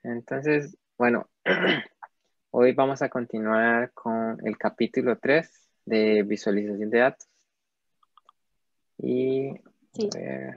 Entonces, bueno, hoy vamos a continuar con el capítulo 3 de visualización de datos. Y, Sí. a ver,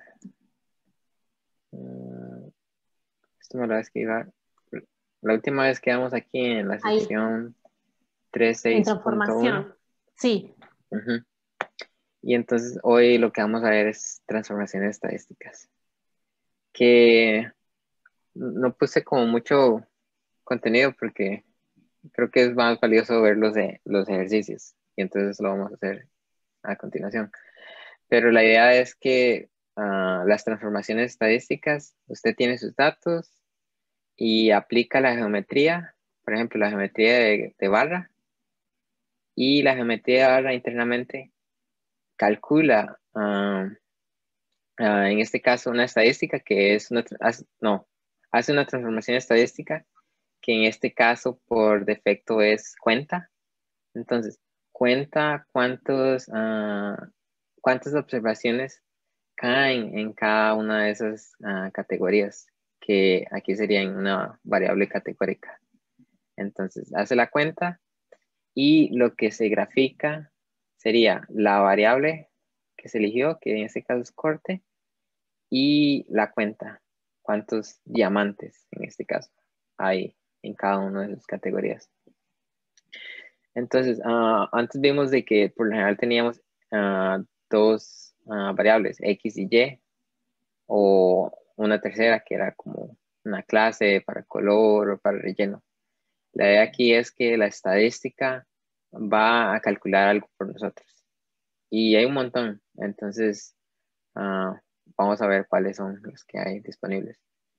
esto me lo escribir. La última vez quedamos aquí en la Ahí, sección en 3.6.1. transformación. Sí. Ujú. Y entonces hoy lo que vamos a ver es transformaciones estadísticas. Que no puse como mucho contenido porque creo que es más valioso ver los ejercicios. Y entonces lo vamos a hacer a continuación. Pero la idea es que las transformaciones estadísticas, usted tiene sus datos y aplica la geometría, por ejemplo, la geometría de barra, y la geometría de barra internamente calcula, en este caso, una estadística que es hace una transformación estadística que en este caso por defecto es cuenta. Entonces, cuenta cuántas observaciones caen en cada una de esas categorías, que aquí serían una variable categórica. Entonces, hace la cuenta y lo que se grafica sería la variable que se eligió, que en este caso es corte, y la cuenta, cuántos diamantes en este caso hay en cada una de sus categorías. Entonces, antes vimos de que por lo general teníamos dos variables, X y Y, o una tercera que era como una clase para color o para relleno. La idea aquí es que la estadística va a calcular algo por nosotros. Y hay un montón. Entonces, vamos a ver cuáles son los que hay disponibles.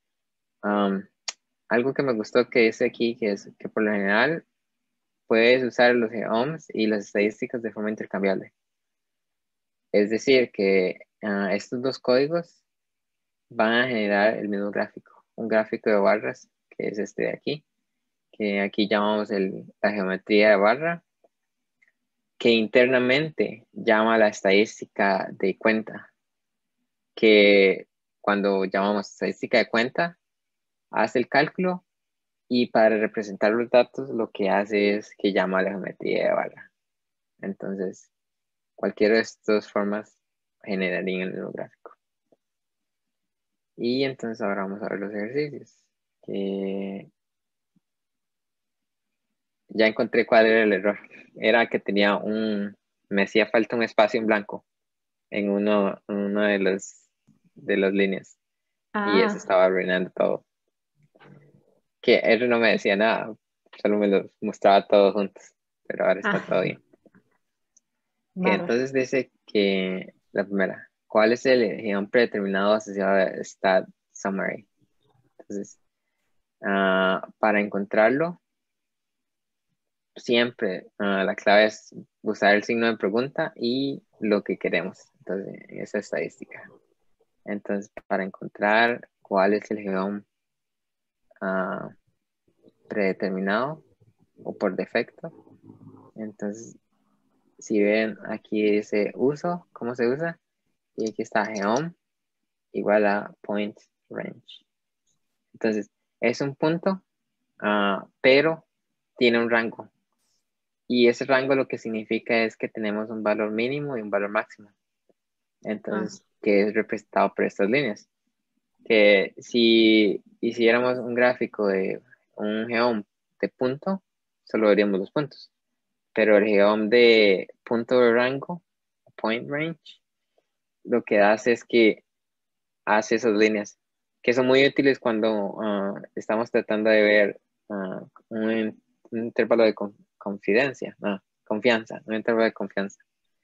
Algo que me gustó que dice aquí, que es que por lo general puedes usar los geoms y las estadísticas de forma intercambiable. Es decir, que estos dos códigos van a generar el mismo gráfico, un gráfico de barras, que es este de aquí, que aquí llamamos la geometría de barra, que internamente llama la estadística de cuenta, que cuando llamamos estadística de cuenta, hace el cálculo y para representar los datos lo que hace es que llama la geometría de barra. Entonces, cualquiera de estas formas generaría el mismo gráfico. Y entonces ahora vamos a ver los ejercicios. Que ya encontré cuál era el error. Era que me hacía falta un espacio en blanco en uno de las líneas. Y eso Ah, estaba arruinando todo. Que eso no me decía nada, solo me los mostraba todos juntos. Pero ahora está todo ah, bien. Que bárbaro. entonces dice que la primera, ¿cuál es el guión predeterminado asociado a stat summary? Entonces, para encontrarlo, siempre la clave es usar el signo de pregunta y lo que queremos. Entonces, esa estadística. Entonces, para encontrar cuál es el geom predeterminado o por defecto, entonces, si ven aquí dice uso, ¿cómo se usa? Y aquí está geom igual a point range. Entonces, es un punto, pero tiene un rango. Y ese rango lo que significa es que tenemos un valor mínimo y un valor máximo. Ah, Entonces, que es representado por estas líneas. Que si hiciéramos un gráfico de un geom de punto, solo veríamos los puntos. Pero el geom de punto de rango, point range, lo que hace es que hace esas líneas, que son muy útiles cuando estamos tratando de ver un intervalo de confianza, un intervalo de confianza.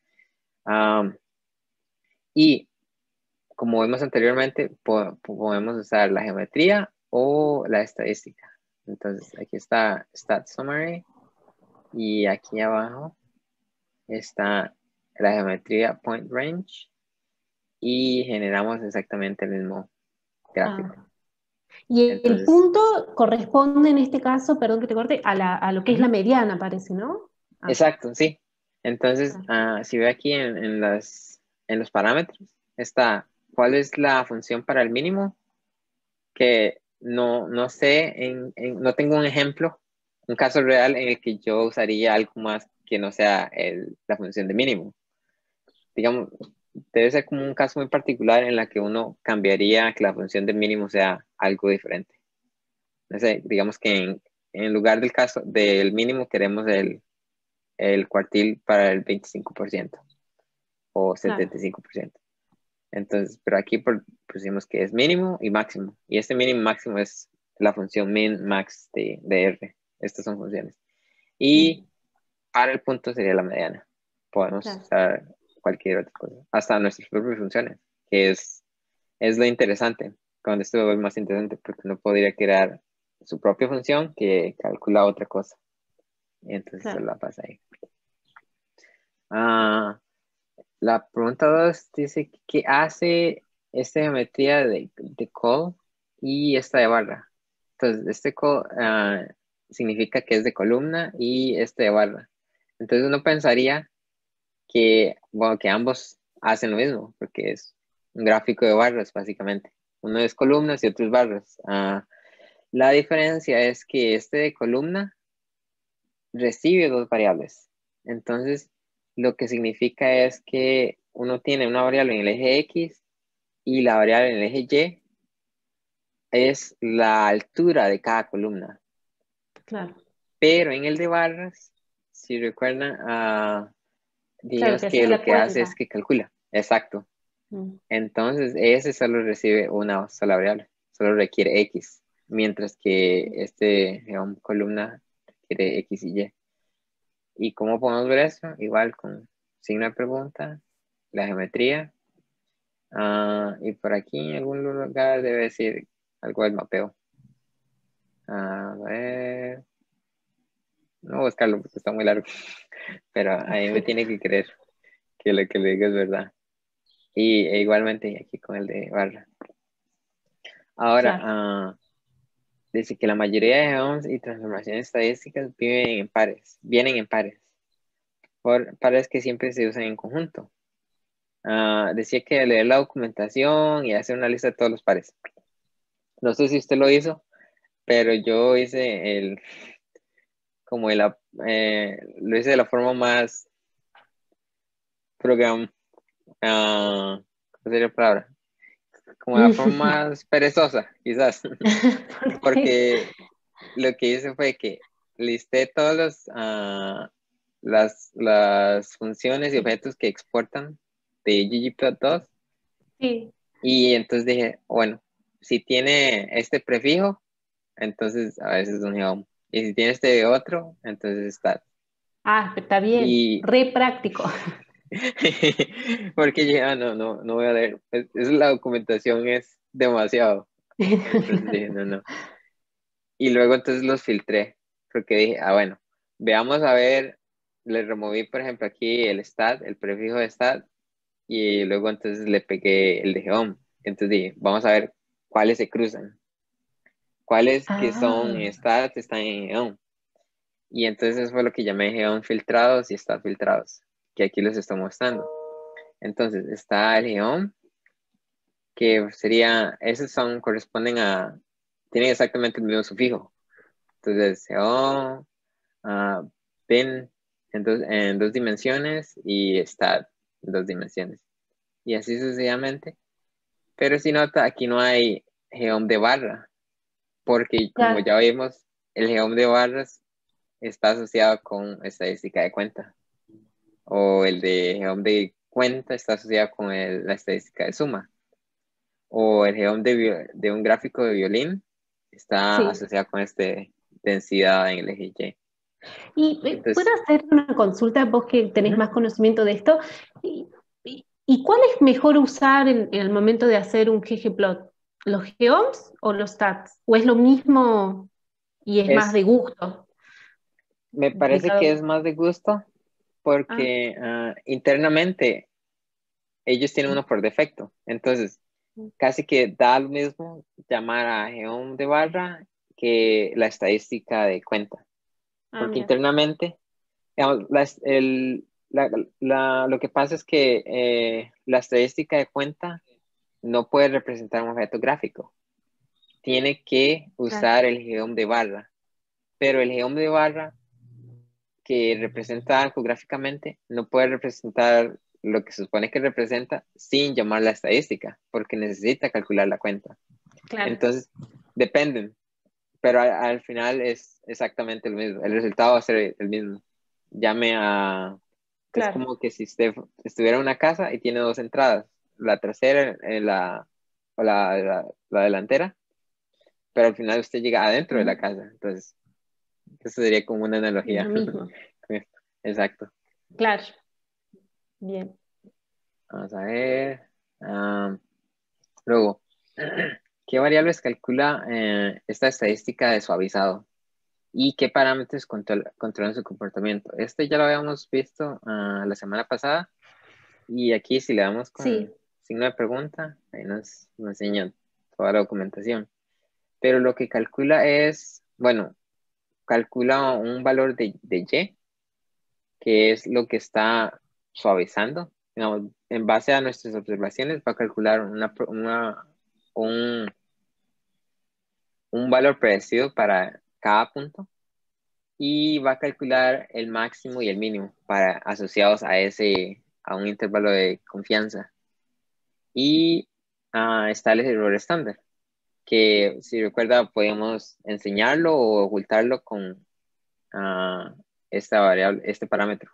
Y como vimos anteriormente, podemos usar la geometría o la estadística. Entonces, aquí está Stat Summary y aquí abajo está la geometría Point Range y generamos exactamente el mismo gráfico. ah. Y el Entonces, punto corresponde en este caso, perdón que te corte, a lo que es la ujú, mediana, parece, ¿no? Ah, exacto, sí. Entonces, ah, si ve aquí en los parámetros, está cuál es la función para el mínimo, que no sé, no tengo un ejemplo, un caso real en el que yo usaría algo más que no sea la función de mínimo. Digamos, debe ser como un caso muy particular en la que uno cambiaría que la función de mínimo sea algo diferente. No sé, digamos que en lugar del caso del mínimo queremos el cuartil para el 25% o Claro, 75%. Entonces, pero aquí pusimos que es mínimo y máximo. Y este mínimo y máximo es la función min, max de R. Estas son funciones. Y mm, para el punto sería la mediana. Podemos claro, usar cualquier otra cosa. Hasta nuestras propias funciones, que es lo interesante. Cuando esto es más interesante, porque uno podría crear su propia función que calcula otra cosa. Y entonces se claro. la pasa ahí. Ah, la pregunta 2 dice, ¿qué hace esta geometría de col y esta de barra? Entonces, este col significa que es de columna y este de barra. Entonces uno pensaría que, bueno, que ambos hacen lo mismo, porque es un gráfico de barras, básicamente. Uno es columnas y otro es barras. La diferencia es que este de columna recibe dos variables. Entonces, lo que significa es que uno tiene una variable en el eje X y la variable en el eje Y es la altura de cada columna. Claro, Pero en el de barras, si recuerdan, claro, digamos que que haces lo la que hace es cuenta. que calcula. Exacto. Mm, Entonces, ese solo recibe una sola variable, solo requiere X, mientras que digamos, columna requiere X y Y. ¿Y cómo podemos ver eso? Igual con signo de pregunta, la geometría. Y por aquí en algún lugar debe decir algo del mapeo. A ver, no voy a buscarlo porque está muy largo, pero ahí me tiene que creer que lo que le digo es verdad. E igualmente aquí con el de barra. Ahora, claro. dice que la mayoría de geoms y transformaciones estadísticas vienen en pares, por pares que siempre se usan en conjunto. Decía que leer la documentación y hacer una lista de todos los pares. No sé si usted lo hizo, pero yo hice como lo hice de la forma más program, ¿cómo sería la palabra? Como la forma más perezosa, quizás, ¿Por qué? porque lo que hice fue que listé todas las funciones y objetos que exportan de ggplot2 Sí. y entonces dije, bueno, si tiene este prefijo, entonces a veces es un geom. Y si tiene este otro, entonces está. Ah, está bien, Y re práctico. porque ya no voy a leer. La documentación es demasiado. Entonces dije, no. Y luego entonces los filtré, porque dije, bueno, veamos a ver, le removí, por ejemplo, aquí el stat, el prefijo de stat, y luego entonces le pegué el de geom. Entonces dije, vamos a ver cuáles se cruzan, cuáles que son Ah, stat están en geom. Y entonces eso fue lo que llamé geom filtrados y stat filtrados, que aquí les estoy mostrando. Entonces está el geom, que sería, corresponden tienen exactamente el mismo sufijo. Entonces, geom, pin en dos dimensiones y stat en dos dimensiones. Y así sucesivamente. Pero si nota, aquí no hay geom de barra, porque como claro. ya vimos, el geom de barras está asociado con estadística de cuenta. O el de geom de cuenta está asociado con la estadística de suma. O el geom de un gráfico de violín está Sí. asociado con densidad en el eje Y. Y puedo Entonces, hacer una consulta, vos que tenés ujú, más conocimiento de esto. ¿Y cuál es mejor usar en el momento de hacer un ggplot? ¿Los geoms o los stats? ¿O es lo mismo y es más es de gusto Me de parece cada que es uno? más de gusto Ah, porque internamente ellos tienen uno por defecto. Entonces, casi que da lo mismo llamar a geom de barra que la estadística de cuenta. Porque mira. internamente, digamos, lo que pasa es que la estadística de cuenta no puede representar un objeto gráfico. tiene que usar el geom de barra, pero el geom de barra que representa algo gráficamente no puede representar lo que se supone que representa sin llamar la estadística, porque necesita calcular la cuenta. Claro. Entonces, dependen, pero al final es exactamente lo mismo. El resultado va a ser el mismo. Llame a... Claro. Es como que si usted estuviera en una casa y tiene dos entradas, la trasera o la delantera, pero al final usted llega adentro de la casa. Entonces, eso sería como una Es analogía. lo mismo. Exacto. Claro. Bien. Vamos a ver. Luego, ¿qué variables calcula esta estadística de suavizado? ¿Y qué parámetros controlan su comportamiento? Este ya lo habíamos visto la semana pasada. Y aquí si le damos con Sí. signo de pregunta, ahí nos enseña toda la documentación. Pero lo que calcula es, bueno, calcula un valor de Y, que es lo que está suavizando. Digamos, en base a nuestras observaciones va a calcular un, un valor predecido para cada punto y va a calcular el máximo y el mínimo asociados a un intervalo de confianza. Y está el error estándar, que si recuerda podemos enseñarlo o ocultarlo con esta variable, este parámetro,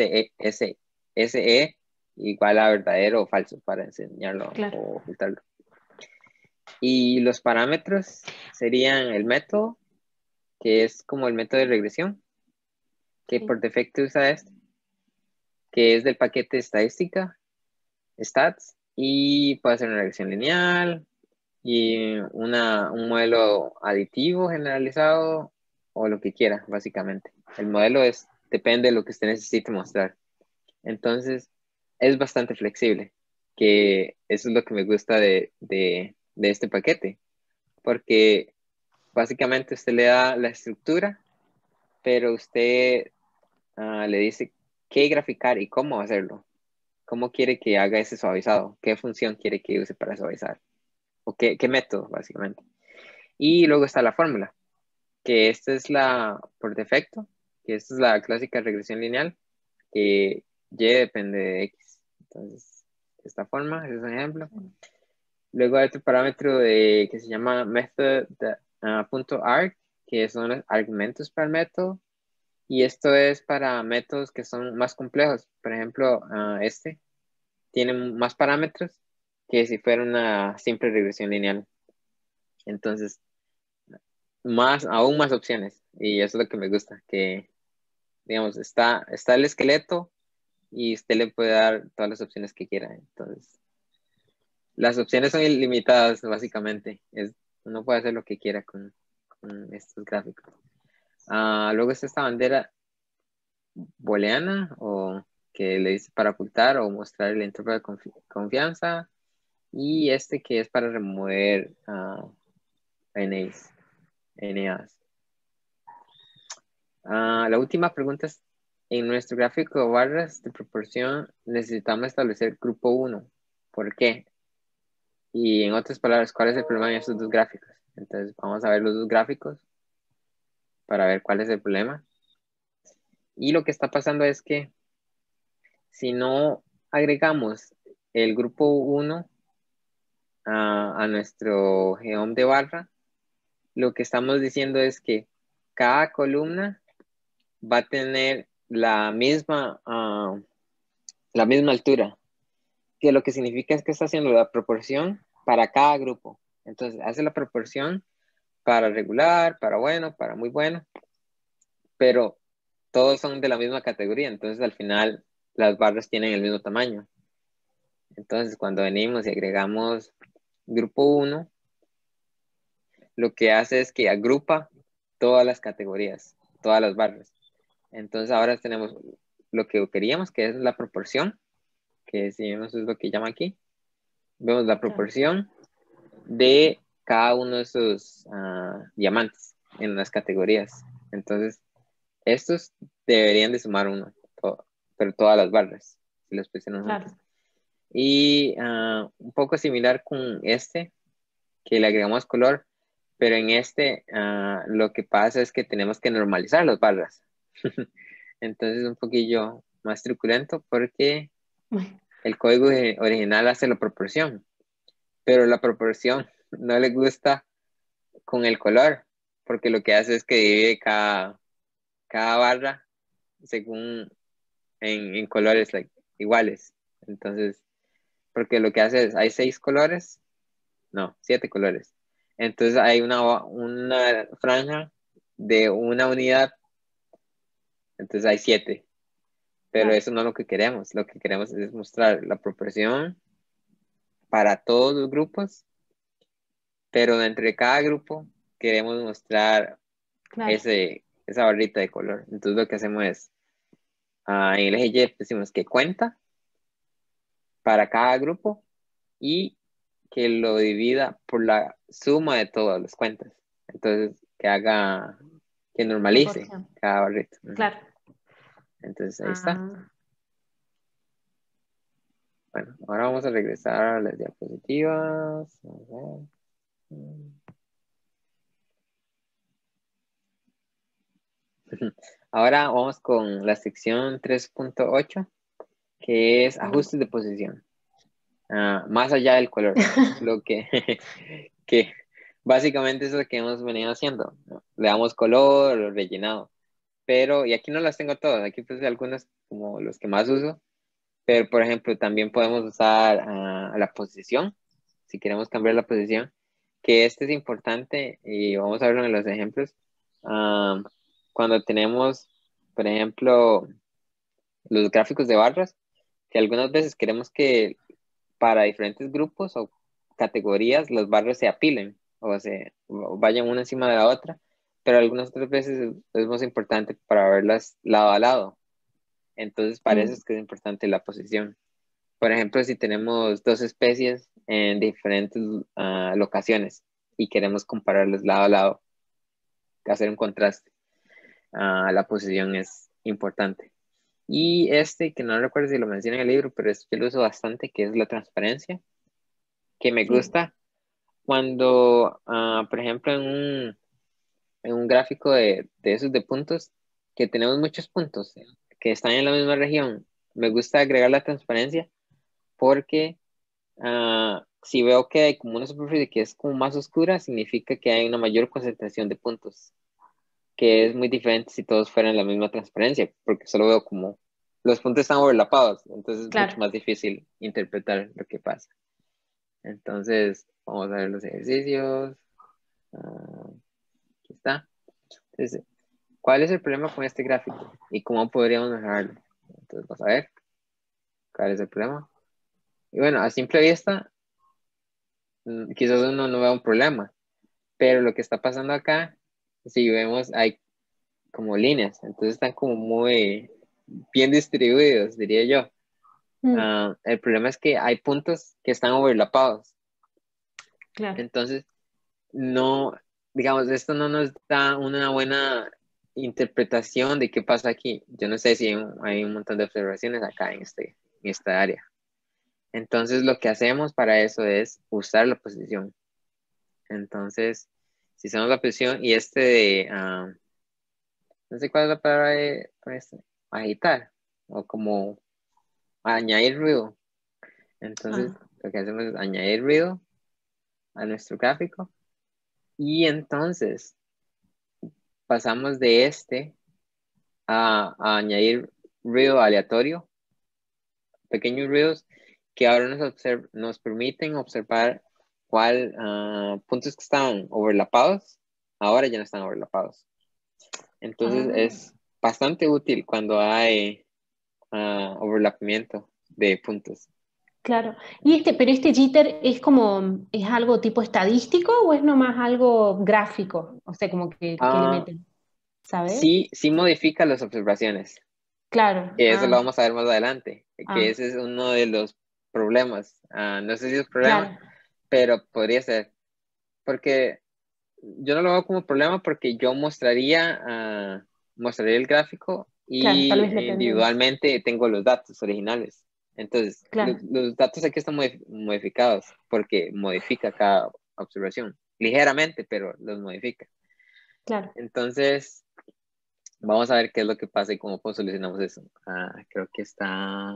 SE igual a verdadero o falso para enseñarlo Claro. o ocultarlo. Y los parámetros serían el método, que es como el método de regresión, que Sí. por defecto usa este, que es del paquete estadística, stats, y puede ser una regresión lineal, y un modelo aditivo generalizado o lo que quiera, básicamente. El modelo depende de lo que usted necesite mostrar. Entonces, es bastante flexible, que eso es lo que me gusta de este paquete, porque básicamente usted le da la estructura, pero usted le dice qué graficar y cómo hacerlo. ¿Cómo quiere que haga ese suavizado? ¿Qué función quiere que use para suavizar? ¿O qué método, básicamente? Y luego está la fórmula, que esta es por defecto, que esta es la clásica regresión lineal, que Y depende de X. Entonces, de esta forma, ese es un ejemplo. Luego hay otro parámetro que se llama method.arg, que son los argumentos para el método. Y esto es para métodos que son más complejos. Por ejemplo, este tiene más parámetros que si fuera una simple regresión lineal. Entonces, aún más opciones. Y eso es lo que me gusta, que, digamos, está el esqueleto y usted le puede dar todas las opciones que quiera. Entonces, las opciones son ilimitadas, básicamente. Uno puede hacer lo que quiera con estos gráficos. Luego está esta bandera booleana, o que le dice para ocultar o mostrar el intervalo de confianza. Y este que es para remover NAs. La última pregunta es, en nuestro gráfico de barras de proporción necesitamos establecer grupo 1. ¿Por qué? Y en otras palabras, ¿cuál es el problema en estos dos gráficos? Entonces vamos a ver los dos gráficos para ver cuál es el problema. Y lo que está pasando es que si no agregamos el grupo 1 a nuestro geom de barra, lo que estamos diciendo es que cada columna va a tener la misma altura, que lo que significa es que está haciendo la proporción para cada grupo. Entonces hace la proporción para regular, para bueno, para muy bueno, pero todos son de la misma categoría, entonces al final las barras tienen el mismo tamaño. Entonces cuando venimos y agregamos grupo 1, lo que hace es que agrupa todas las categorías, todas las barras. Entonces ahora tenemos lo que queríamos, que es la proporción, que si vemos es lo que llama aquí. Vemos la proporción de cada uno de esos diamantes en las categorías. Entonces, estos deberían de sumar uno, pero todas las barras, si los pusieron juntos. Y un poco similar con este, que le agregamos color, pero en este lo que pasa es que tenemos que normalizar las barras. Entonces es un poquillo más truculento porque el código original hace la proporción, pero la proporción no le gusta con el color, porque lo que hace es que divide cada barra según en colores iguales. Entonces, porque lo que hace es, hay 6 colores, no, 7 colores. Entonces hay una franja de una unidad, entonces hay 7. Pero Claro, eso no es lo que queremos. Lo que queremos es mostrar la proporción para todos los grupos, pero dentro de cada grupo queremos mostrar claro. esa barrita de color. Entonces lo que hacemos es, en el eje Y decimos que cuenta para cada grupo y que lo divida por la suma de todas las cuentas. Entonces, que normalice Proporción. cada barrita. Ujú. Claro. Entonces, ahí está. Ah, Bueno, ahora vamos a regresar a las diapositivas. Vamos a ver. Ahora vamos con la sección 3.8, que es mm. ajustes de posición. Más allá del color. Lo que, que básicamente es lo que hemos venido haciendo, ¿no? Le damos color, rellenado. Pero, y aquí no las tengo todas, aquí puse algunas como los que más uso. Pero, por ejemplo, también podemos usar la posición, si queremos cambiar la posición, que este es importante y vamos a verlo en los ejemplos. Ah, Cuando tenemos, por ejemplo, los gráficos de barras, que algunas veces queremos que para diferentes grupos o categorías las barras se apilen o vayan una encima de la otra, pero algunas otras veces es más importante para verlas lado a lado. Entonces, para eso Mm, es que es importante la posición. Por ejemplo, si tenemos dos especies en diferentes locaciones y queremos compararlas lado a lado, hacer un contraste, la posición es importante. Y este, que no recuerdo si lo menciona en el libro, pero yo lo uso bastante, que es la transparencia, que me sí. gusta cuando, por ejemplo, en un gráfico de esos de puntos, que tenemos muchos puntos que están en la misma región, me gusta agregar la transparencia porque si veo que hay como una superficie que es como más oscura, significa que hay una mayor concentración de puntos, que es muy diferente si todos fueran la misma transparencia, porque solo veo como los puntos están overlapados, entonces es mucho Claro. más difícil interpretar lo que pasa. Entonces, vamos a ver los ejercicios. Aquí está. Entonces, ¿cuál es el problema con este gráfico? ¿Y cómo podríamos mejorarlo? Entonces, vamos a ver cuál es el problema. Y bueno, a simple vista, quizás uno no vea un problema, pero lo que está pasando acá, si vemos, hay como líneas, entonces están como muy bien distribuidos, diría yo. Mm, El problema es que hay puntos que están overlapados, claro. entonces no, digamos, esto no nos da una buena interpretación de qué pasa aquí. Yo no sé si hay un montón de observaciones acá en esta área. Entonces lo que hacemos para eso es usar la posición. Entonces, si usamos la posición y no sé cuál es la palabra para esto, agitar o como añadir ruido. Entonces, Ah, lo que hacemos es añadir ruido a nuestro gráfico y entonces pasamos de a añadir ruido aleatorio, pequeños ruidos que ahora nos permiten observar cuál puntos que estaban overlapados, ahora ya no están overlapados. Entonces ah, es bastante útil cuando hay overlapamiento de puntos. claro. Pero este jitter es como, ¿es algo tipo estadístico o es nomás algo gráfico? O sea, como que le Ah, meten, ¿sabes? sí, sí modifica las observaciones, Claro. que eso lo Ah, vamos a ver más adelante, que ah, ese es uno de los problemas. No sé si es problema, claro, pero podría ser, porque yo no lo veo como problema porque yo mostraría el gráfico claro, tal y vez la tendencia. individualmente tengo los datos originales. Entonces, Claro, los datos aquí están modificados porque modifica cada observación. ligeramente, pero los modifica. Claro. Entonces, vamos a ver qué es lo que pasa y cómo pues, solucionamos eso. Creo que está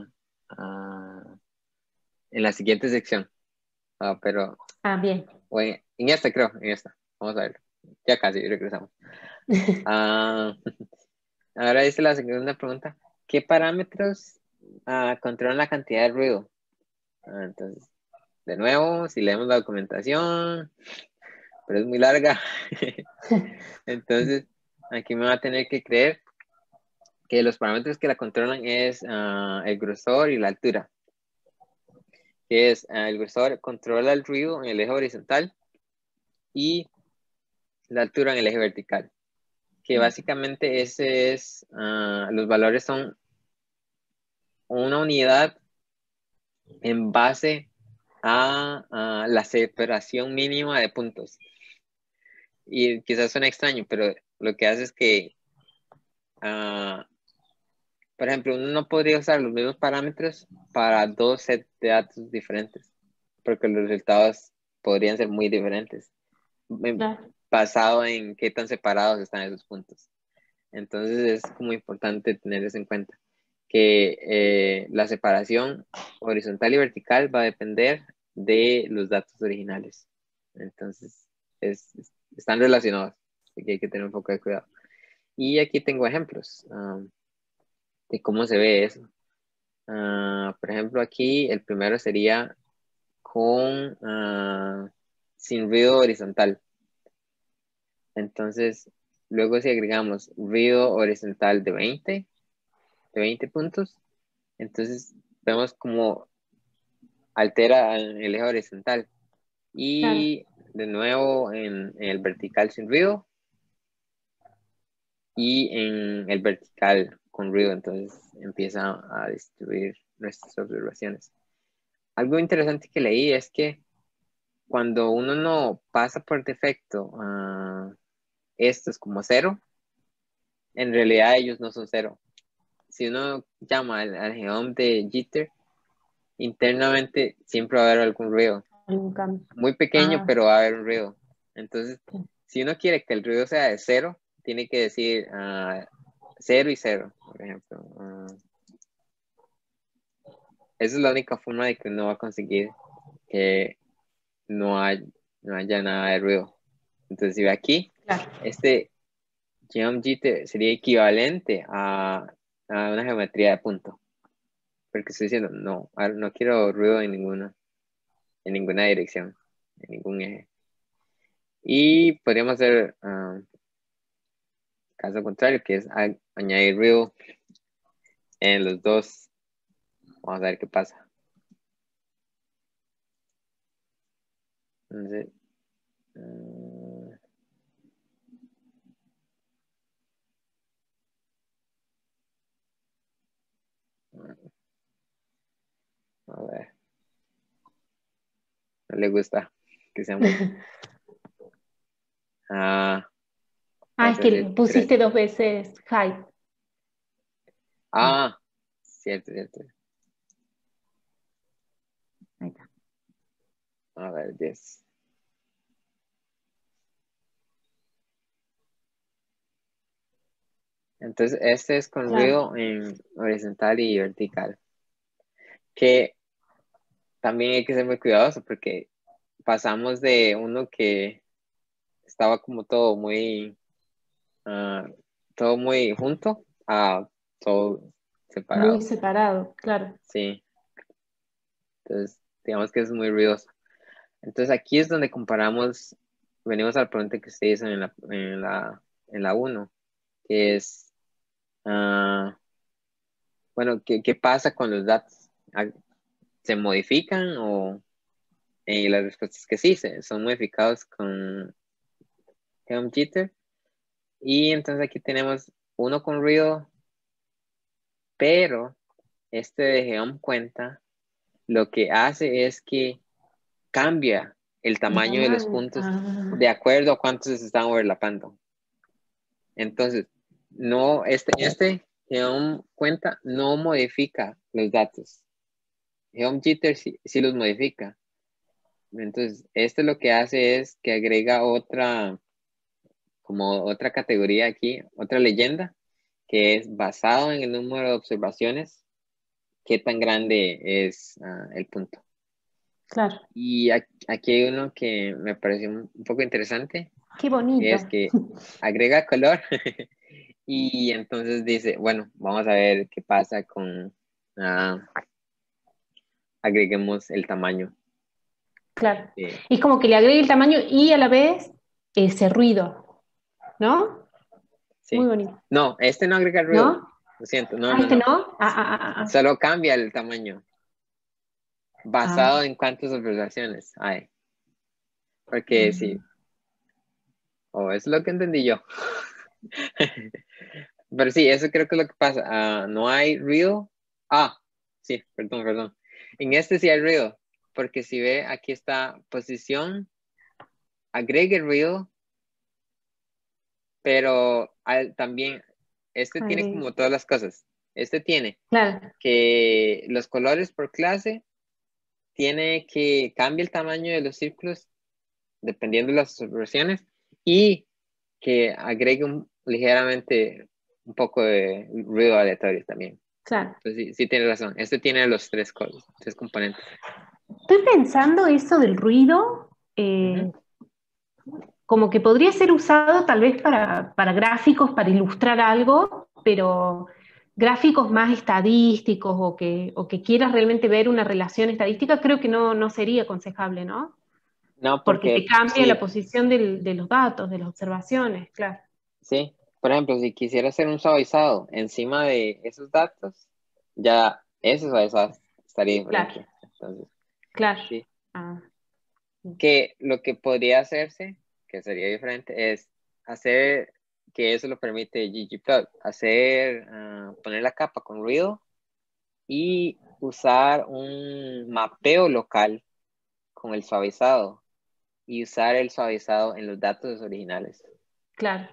en la siguiente sección. Pero Bien. en esta creo, en esta. Vamos a ver. Ya casi regresamos. Ah, ahora dice la segunda pregunta. ¿Qué parámetros controlan la cantidad de ruido? Entonces, de nuevo, si leemos la documentación, pero es muy larga. Entonces, aquí me va a tener que creer que los parámetros que la controlan es el grosor y la altura. Que es el grosor controla el ruido en el eje horizontal y la altura en el eje vertical. Que básicamente ese es, los valores son una unidad en base a la separación mínima de puntos. Y quizás suena extraño, pero lo que hace es que, por ejemplo, uno no podría usar los mismos parámetros para dos sets de datos diferentes, porque los resultados podrían ser muy diferentes, Claro. basado en qué tan separados están esos puntos. Entonces es como importante tener eso en cuenta, que la separación horizontal y vertical va a depender de los datos originales. Entonces, están relacionados, así que hay que tener un poco de cuidado. Y aquí tengo ejemplos de cómo se ve eso. Por ejemplo, aquí el primero sería con sin ruido horizontal. Entonces, luego si agregamos ruido horizontal de 20 puntos, entonces vemos como altera en el eje horizontal. Claro. Y de nuevo en el vertical sin ruido y en el vertical con ruido. Entonces empieza a distribuir nuestras observaciones. Algo interesante que leí es que cuando uno no pasa por defecto estos como cero, en realidad ellos no son cero. Si uno llama al geom de jitter, internamente siempre va a haber algún ruido. Algún cambio. Muy pequeño, pero va a haber un ruido. Entonces, si uno quiere que el ruido sea de cero, tiene que decir 0 y 0, por ejemplo. Esa es la única forma de que uno va a conseguir que no, no haya nada de ruido. Entonces, si ve aquí, Claro. este geom-jitter sería equivalente a una geometría de punto. Porque estoy diciendo, no, no quiero ruido en ninguna dirección, en ningún eje. Y podríamos hacer caso contrario, que es añadir ruido en los dos. Vamos a ver qué pasa. Entonces, a ver, no le gusta que sea mucho. Es Vamos a que decir le 3. pusiste 2 veces high. Cierto, cierto. Ahí está. A ver, 10. Entonces, este es con Claro. ruido en horizontal y vertical. Que también hay que ser muy cuidadoso porque pasamos de uno que estaba como todo muy junto a todo Muy separado. separado, claro. Sí, entonces digamos que es muy ruidoso. Entonces aquí es donde comparamos, venimos a la pregunta que ustedes hizo en la 1, que es, bueno, ¿qué pasa con los datos? ¿Se modifican o...? Y la respuesta es que sí, son modificados con Helm Jitter. Y entonces aquí tenemos uno con ruido, pero este de Geom cuenta lo que hace es que cambia el El tamaño de los tamaño. puntos de acuerdo a cuántos se están overlapando. Entonces, no, este Geom cuenta no modifica los datos. Geom Jitter sí los modifica, Entonces, esto lo que hace es que agrega como otra categoría aquí, otra leyenda, que es basado en el número de observaciones, qué tan grande es el punto. Claro. Y aquí hay uno que me pareció un poco interesante, Qué que es bonito. que agrega color y entonces dice, bueno, vamos a ver qué pasa con, agreguemos el tamaño. Claro. de- Es como que le agregue el tamaño y a la vez ese ruido, ¿no? Muy sí. bonito. No, este no agrega ruido, ¿No? lo siento, no, Ah, no, este no. no. Ah. Solo cambia el tamaño, Ah. basado en cuántas observaciones hay. Porque Mm. sí, o es lo que entendí yo. Pero sí, eso creo que es lo que pasa. No hay ruido. Sí, perdón. En este sí hay ruido, porque si ve, aquí está posición, agregue ruido, pero también, este tiene Agregue. como todas las cosas. Este tiene Claro. que los colores por clase, tiene que cambie el tamaño de los círculos dependiendo de las observaciones y que agregue ligeramente un poco de ruido aleatorio también. Claro. Entonces, sí, sí tiene razón. Este tiene los tres componentes. Estoy pensando eso del ruido, Ujú. como que podría ser usado tal vez para gráficos, para ilustrar algo, pero gráficos más estadísticos o que quieras realmente ver una relación estadística, creo que no sería aconsejable, ¿no? No, Porque te porque cambia la sí, posición de los datos, de las observaciones, claro. sí. Por ejemplo, si quisiera hacer un suavizado encima de esos datos, ya ese suavizado estaría Claro, diferente. Entonces, claro. sí. Ah, Que lo que podría hacerse, que sería diferente, es hacer, que eso lo permite ggplot, poner la capa con ruido y usar un mapeo local con el suavizado y usar el suavizado en los datos originales. claro.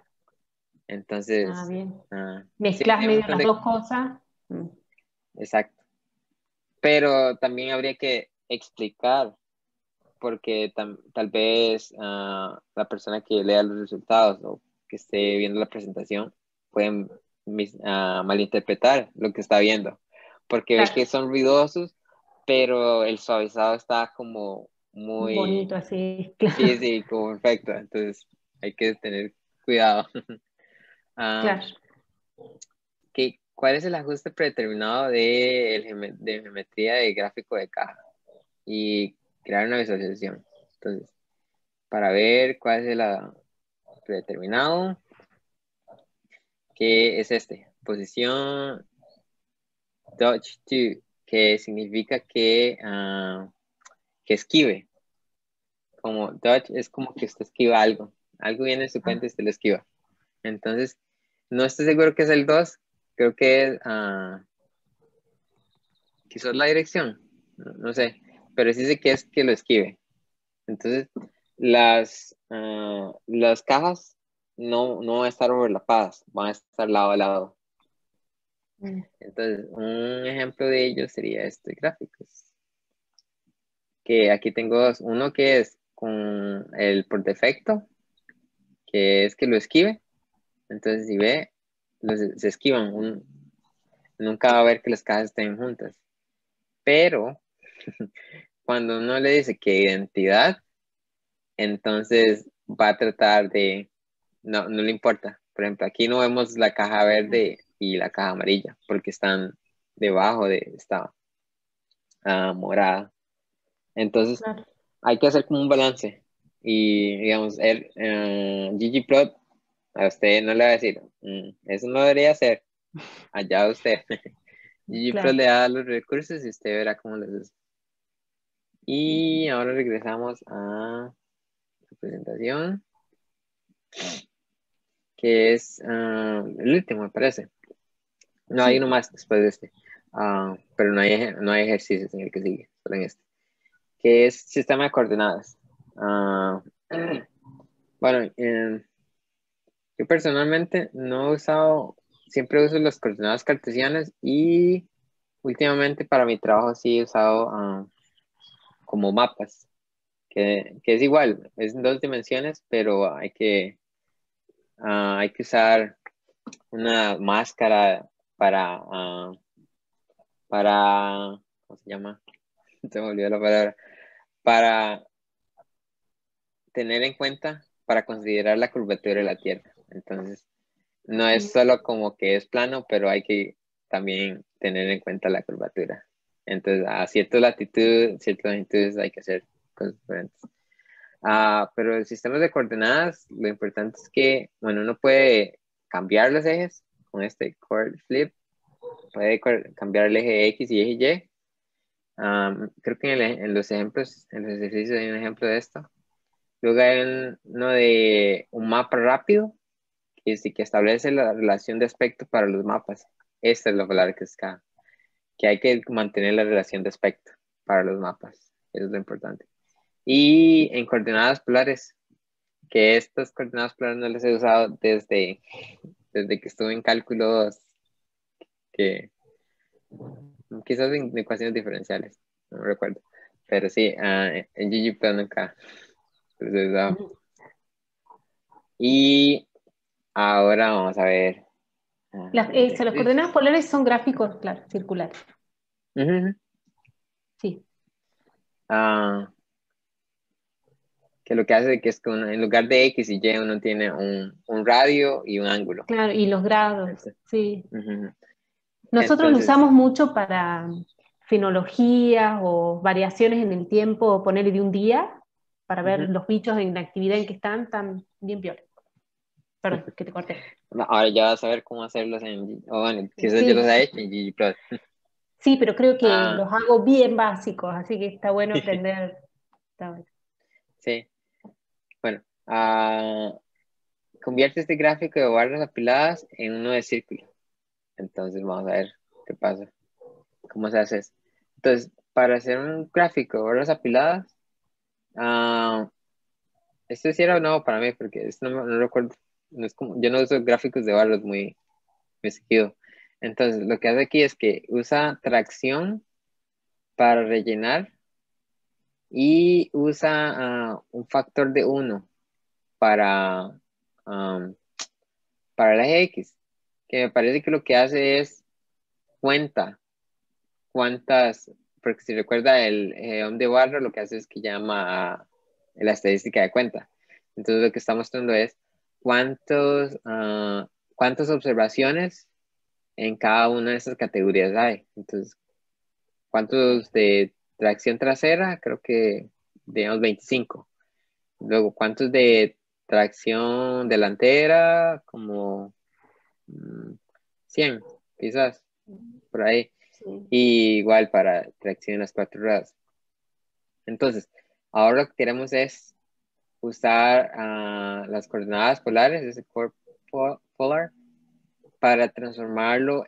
Ah, Entonces, bien. sí, Mezclas hay un medio montón las de... dos cosas. Exacto. Pero también habría que explicar, porque tal vez la persona que lea los resultados o que esté viendo la presentación pueden malinterpretar lo que está viendo, porque ve Claro, que son ruidosos, pero el suavizado está como bonito muy, así, sí, claro, sí, como perfecto, entonces hay que tener cuidado. Ah, claro. ¿Cuál es el ajuste predeterminado de geometría de gráfico de caja? Y crear una visualización. Entonces, para ver cuál es el predeterminado, que es este, posición dodge to, que significa que esquive. Como dodge es como que usted esquiva algo. Algo viene en su Ah, cuenta y usted lo esquiva. Entonces, no estoy seguro que es el 2, creo que es quizás la dirección, no sé, pero sí sé que es que lo esquive. Entonces, las cajas no van a estar overlapadas, van a estar lado a lado. mm, Entonces, un ejemplo de ello sería este gráficos, que aquí tengo dos. Uno que es con el por defecto, que es que lo esquive. Entonces, si ve, se esquivan. Nunca va a ver que las cajas estén juntas. Pero cuando uno le dice que identidad, entonces va a tratar de, no le importa. Por ejemplo, aquí no vemos la caja verde y la caja amarilla porque están debajo de esta morada. Entonces claro. hay que hacer como un balance. Y digamos, ggplot a usted no le va a decir, eso no debería ser, allá usted. ggplot Claro. le da los recursos y usted verá cómo los usa. Y ahora regresamos a la presentación, que es el último, me parece. No, hay Sí, uno más después de este. Pero no hay ejercicios en el que sigue, solo en este. Que es sistema de coordenadas. Ah, bueno, yo personalmente no he usado, siempre uso las coordenadas cartesianas y últimamente para mi trabajo sí he usado como mapas, que es igual, es en 2 dimensiones, pero hay que usar una máscara para, ¿cómo se llama? Se me olvidó la palabra, para tener en cuenta, para considerar la curvatura de la Tierra. Entonces, no es solo como que es plano, pero hay que también tener en cuenta la curvatura. Entonces, a cierta latitud, ciertas longitudes hay que hacer cosas diferentes. Pero el sistema de coordenadas, lo importante es que, bueno, uno puede cambiar los ejes con este chord flip, puede cambiar el eje X y eje Y. Creo que en los ejemplos, en los ejercicios hay un ejemplo de esto. Luego hay uno de un mapa rápido, que sí que establece la relación de aspecto para los mapas. Esta es la palabra que es K, que hay que mantener la relación de aspecto para los mapas. Eso es lo importante. Y en coordenadas polares, que estas coordenadas polares no las he usado desde que estuve en cálculo 2, que quizás en ecuaciones diferenciales, no me recuerdo. Pero sí, en ggplot nunca los he usado. Y ahora vamos a ver. Las coordenadas polares son gráficos, claro, circulares. Ujú. Sí. Que lo que hace que es que en lugar de X y Y uno tiene un radio y un ángulo. Claro, y los grados, Entonces, sí. ujú. Nosotros lo Entonces, usamos mucho para fenologías o variaciones en el tiempo, o ponerle de un día, para ver ujú. los bichos en la actividad en que están bien peor. Perdón, que te corté. Ahora ya vas a ver cómo hacerlos bueno, quizás yo Sí, los he hecho en ggplot. sí, pero creo que Ah, los hago bien básicos, así que está bueno aprender. Está bueno. sí, bueno, convierte este gráfico de barras apiladas en uno de círculo. Entonces vamos a ver qué pasa, cómo se hace eso. Entonces, para hacer un gráfico de barras apiladas, ah, esto sí era nuevo para mí, porque esto no recuerdo, no es como, yo no uso gráficos de barras muy seguido. Entonces, lo que hace aquí es que usa tracción para rellenar y usa un factor de 1 para, um, para el eje X, que me parece que lo que hace es cuenta cuántas, porque si recuerda el geom de barra, lo que hace es que llama a la estadística de cuenta. Entonces, lo que está mostrando es cuántas observaciones en cada una de esas categorías hay. Entonces, ¿cuántos de tracción trasera? Creo que, digamos, 25. Luego, ¿cuántos de tracción delantera? Como 100, quizás, por ahí. Sí. Y igual para tracción en las 4 ruedas. Entonces, ahora lo que queremos es usar las coordenadas polares, ese polar, para transformarlo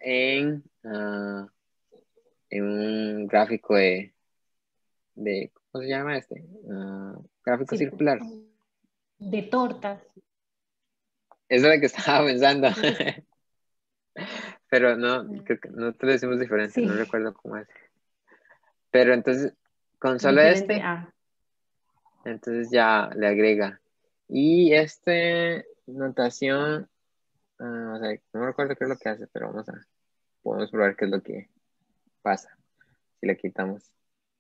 en un gráfico ¿cómo se llama este? Gráfico circular. De tortas. Eso es lo que estaba pensando. Sí. Pero no, creo que nosotros lo decimos diferente, no Sí, recuerdo cómo es. Pero entonces, con solo diferente. este, entonces ya le agrega. Y este notación, o sea, no recuerdo qué es lo que hace, pero podemos probar qué es lo que pasa si le quitamos.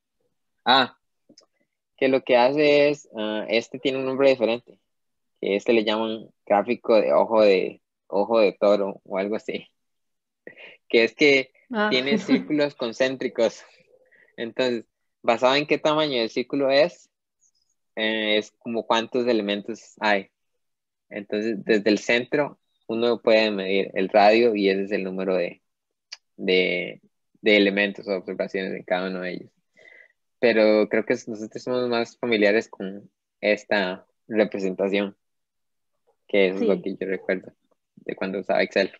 Que lo que hace es, este tiene un nombre diferente, que este le llaman gráfico de ojo de toro o algo así, que es que Ah, tiene círculos concéntricos. Entonces, basado en qué tamaño el círculo es como cuántos elementos hay. Entonces, desde el centro, uno puede medir el radio y ese es el número de, de elementos o observaciones en cada uno de ellos. Pero creo que nosotros somos más familiares con esta representación, que eso es lo sí, que yo recuerdo de cuando usaba Excel.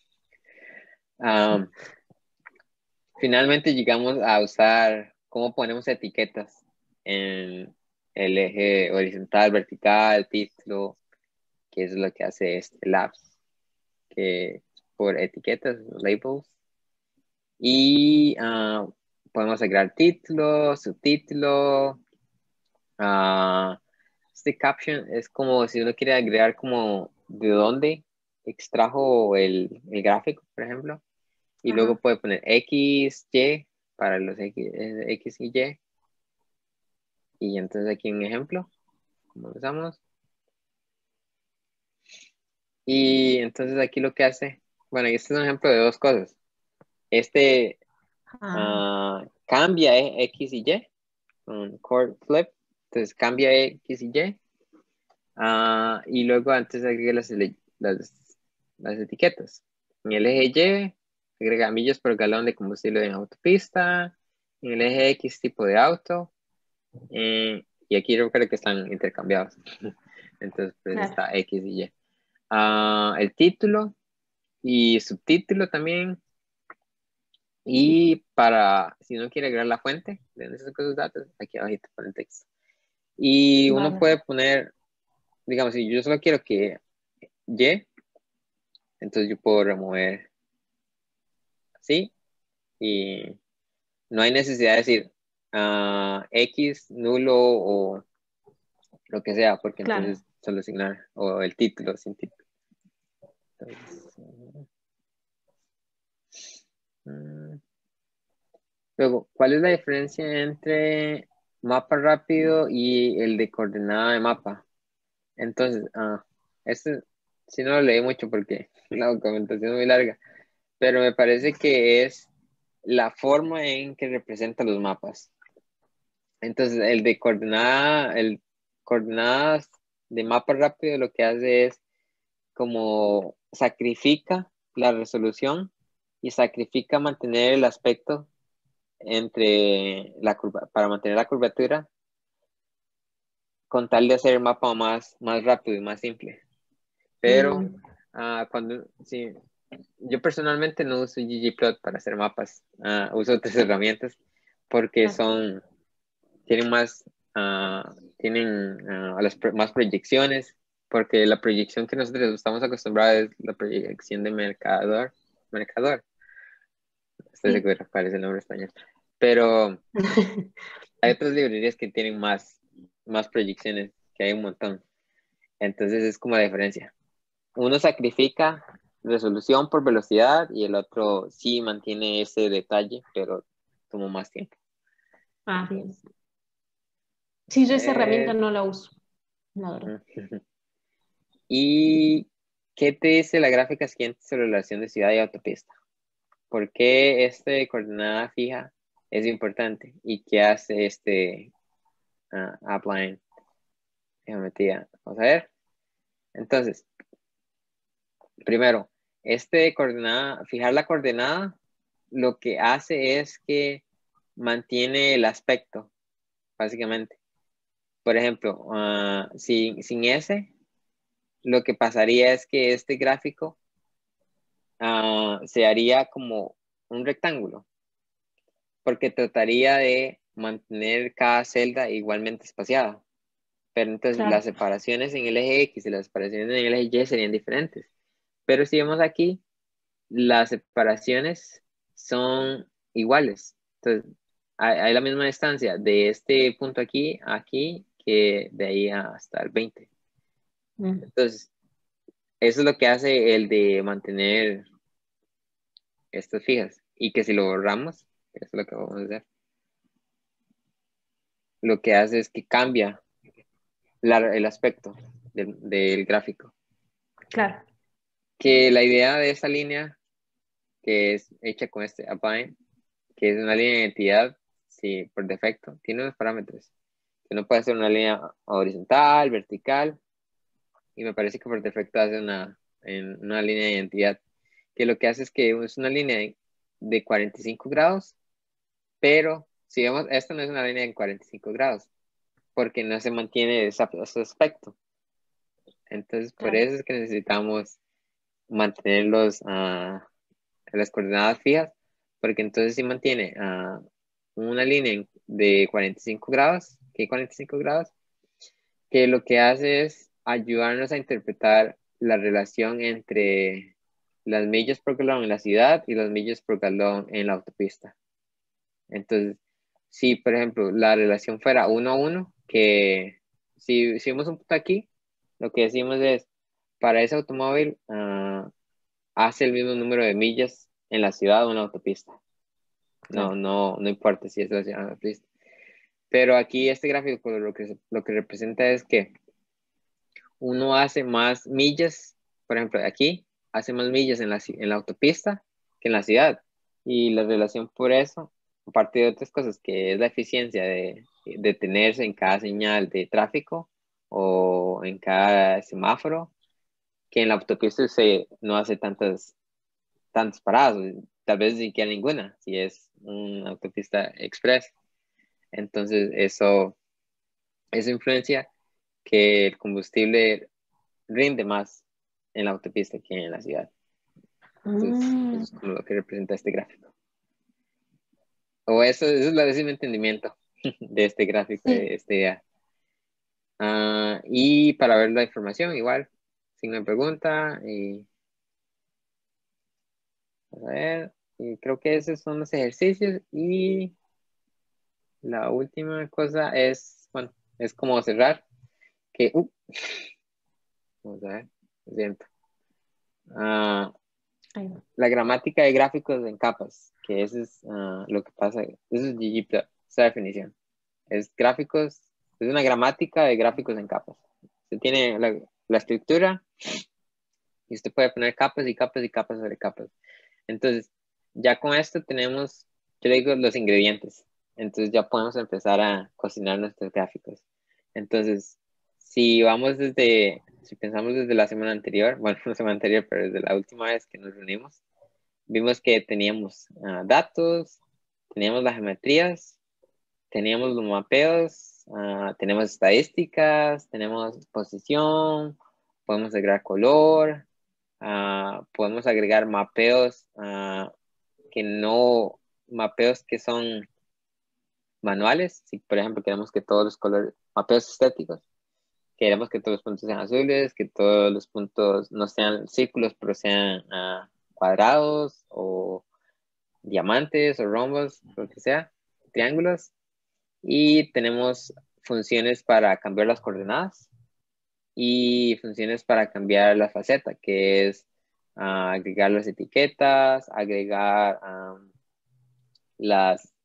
Um, Finalmente llegamos a usar cómo ponemos etiquetas en el eje horizontal, vertical, título, que es lo que hace este Labs, que por etiquetas, labels. Y podemos agregar título, subtítulo, Ah, este caption es como si uno quiere agregar como de dónde extrajo el gráfico, por ejemplo, y luego Ajá. puede poner X, Y para los X y Y. Y entonces aquí un ejemplo, como lo usamos. Y entonces aquí lo que hace, bueno, y este es un ejemplo de dos cosas. Este Ah, cambia X y Y con chord flip, entonces cambia X y Y. Y luego antes agrega las etiquetas. En el eje Y, agrega millas por galón de combustible en autopista. En el eje X, tipo de auto. Y aquí recuerda que están intercambiados. Entonces, pues claro. está X y Y. El título y subtítulo también. Y para, si uno quiere agregar la fuente de esos datos, aquí abajo pone el texto. Y uno Vale. puede poner, digamos, si yo solo quiero que Y, entonces yo puedo remover así y no hay necesidad de decir X, nulo o lo que sea, porque Claro. entonces solo asignar o el título sin título. Entonces, mm, luego, ¿cuál es la diferencia entre mapa rápido y el de coordenada de mapa? Entonces, este sí no lo leí mucho porque la documentación es muy larga, pero me parece que es la forma en que representa los mapas. Entonces, el coordenadas de mapa rápido lo que hace es como sacrifica la resolución y sacrifica mantener el aspecto entre la curva, para mantener la curvatura con tal de hacer el mapa más rápido y más simple. Pero Mm, sí, yo personalmente no uso ggplot para hacer mapas, uso otras herramientas porque claro. tienen más proyecciones, porque la proyección que nosotros estamos acostumbrados es la proyección de mercador, estoy Sí. seguro cuál es el nombre español, pero hay otras librerías que tienen más proyecciones, que hay un montón, entonces es como la diferencia. Uno sacrifica resolución por velocidad y el otro sí mantiene ese detalle, pero toma más tiempo. Ah, bien. Entonces, Sí, yo esa herramienta eh, no la uso, la verdad. ujú. ¿Y qué te dice la gráfica siguiente sobre la relación de ciudad y autopista? ¿Por qué este coordenada fija es importante? ¿Y qué hace este upline geometría? Vamos a ver. Entonces, primero, fijar la coordenada, lo que hace es que mantiene el aspecto, básicamente. Por ejemplo, sin S, lo que pasaría es que este gráfico se haría como un rectángulo, porque trataría de mantener cada celda igualmente espaciada. Pero entonces las Claro, separaciones en el eje X y las separaciones en el eje Y serían diferentes. Pero si vemos aquí, las separaciones son iguales. Entonces, hay la misma distancia de este punto aquí a aquí que de ahí hasta el 20. mm, Entonces, eso es lo que hace el de mantener estas fijas. Y que si lo borramos, eso es lo que vamos a hacer. Lo que hace es que cambia el aspecto del gráfico. claro. Que la idea de esa línea, que es hecha con este append, que es una línea de identidad, sí, por defecto, tiene unos parámetros. Que no puede ser una línea horizontal, vertical, y me parece que por defecto hace una línea de identidad, que lo que hace es que es una línea de 45 grados, pero si vemos, esta no es una línea de 45 grados, porque no se mantiene ese aspecto. Entonces, por Claro. eso es que necesitamos mantenerlos las coordenadas fijas, porque entonces si mantiene una línea de 45 grados, que 45 grados, que lo que hace es ayudarnos a interpretar la relación entre las millas por galón en la ciudad y las millas por galón en la autopista. Entonces, si por ejemplo la relación fuera 1 a 1, que si vemos un punto aquí, lo que decimos es, para ese automóvil hace el mismo número de millas en la ciudad o en la autopista. Claro. No importa si es la ciudad o la autopista. Pero aquí este gráfico lo que representa es que uno hace más millas, por ejemplo, aquí hace más millas en la autopista que en la ciudad. Y la relación por eso, aparte de otras cosas, que es la eficiencia de detenerse en cada señal de tráfico o en cada semáforo, que en la autopista usted no hace tantas paradas, tal vez ni siquiera ninguna, si es una autopista express. Entonces, eso influencia que el combustible rinde más en la autopista que en la ciudad. Entonces, eso es como lo que representa este gráfico. O eso es mi entendimiento de este gráfico, Sí. de esta idea. Y para ver la información, igual, si me pregunta, y vamos a ver, y creo que esos son los ejercicios. Y la última cosa es, bueno, es como cerrar, que, vamos a ver, lo siento. Ahí va. La gramática de gráficos en capas, que eso es lo que pasa, eso es ggplot, esa definición. Es gráficos, es una gramática de gráficos en capas. Se tiene la estructura y usted puede poner capas y capas y capas sobre capas. Entonces, ya con esto tenemos, yo le digo, los ingredientes. Entonces ya podemos empezar a cocinar nuestros gráficos. Entonces, si pensamos desde la semana anterior, bueno, no semana anterior, pero desde la última vez que nos reunimos, vimos que teníamos datos, teníamos las geometrías, teníamos los mapeos, tenemos estadísticas, tenemos posición, podemos agregar color, podemos agregar mapeos que no, mapeos que son manuales. Si por ejemplo queremos que todos los colores, mapeos estéticos, queremos que todos los puntos sean azules, que todos los puntos no sean círculos, pero sean cuadrados o diamantes o rombos, lo que sea, triángulos. Y tenemos funciones para cambiar las coordenadas y funciones para cambiar la faceta, que es agregar las etiquetas, agregar las,